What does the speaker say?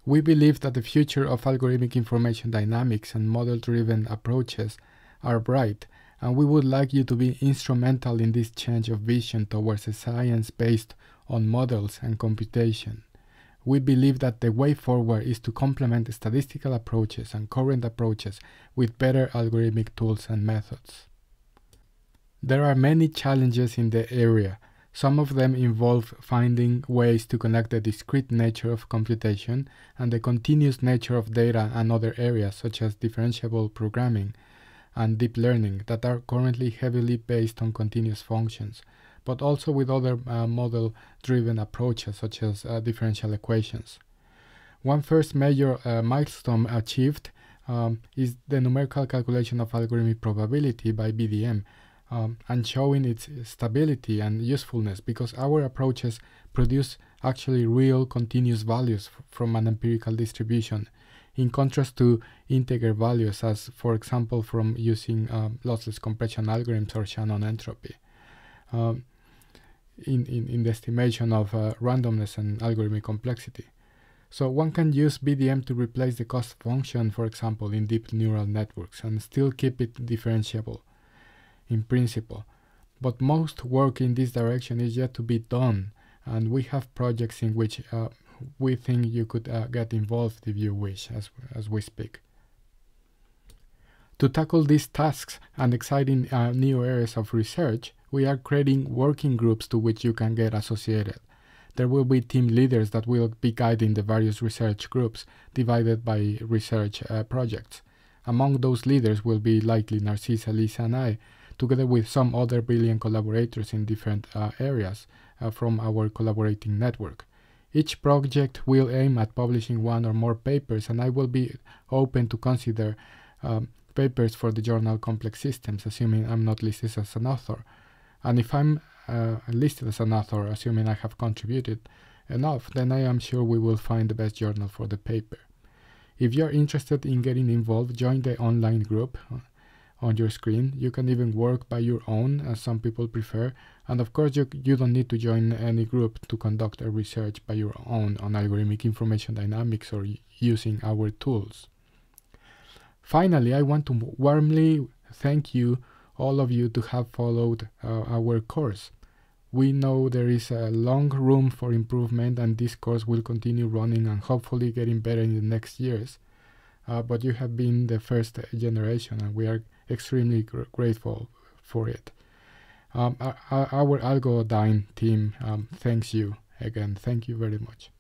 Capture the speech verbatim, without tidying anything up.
We believe that the future of algorithmic information dynamics and model-driven approaches are bright, and we would like you to be instrumental in this change of vision towards a science based on models and computation. We believe that the way forward is to complement statistical approaches and current approaches with better algorithmic tools and methods. There are many challenges in the area. Some of them involve finding ways to connect the discrete nature of computation and the continuous nature of data and other areas such as differentiable programming and deep learning that are currently heavily based on continuous functions, but also with other uh, model-driven approaches such as uh, differential equations. One first major uh, milestone achieved um, is the numerical calculation of algorithmic probability by B D M, um, and showing its stability and usefulness because our approaches produce actually real continuous values from an empirical distribution, in contrast to integer values as, for example, from using um, lossless compression algorithms or Shannon entropy. Um, In, in, in the estimation of uh, randomness and algorithmic complexity. So one can use B D M to replace the cost function, for example, in deep neural networks and still keep it differentiable in principle. But most work in this direction is yet to be done, and we have projects in which uh, we think you could uh, get involved if you wish, as, as we speak. To tackle these tasks and exciting uh, new areas of research, we are creating working groups to which you can get associated. There will be team leaders that will be guiding the various research groups divided by research uh, projects. Among those leaders will be likely Narsis, Elisa, and I, together with some other brilliant collaborators in different uh, areas uh, from our collaborating network. Each project will aim at publishing one or more papers, and I will be open to consider um, papers for the journal Complex Systems, assuming I'm not listed as an author. And if I'm uh, listed as an author, assuming I have contributed enough, then I am sure we will find the best journal for the paper. If you're interested in getting involved, join the online group on your screen. You can even work by your own, as some people prefer. And of course, you, you don't need to join any group to conduct a research by your own on algorithmic information dynamics or using our tools. Finally, I want to warmly thank you, all of you, to have followed uh, our course. We know there is a long room for improvement, and this course will continue running and hopefully getting better in the next years. Uh, but you have been the first generation, and we are extremely gr grateful for it. Um, our, our Algodyne team um, thanks you again. Thank you very much.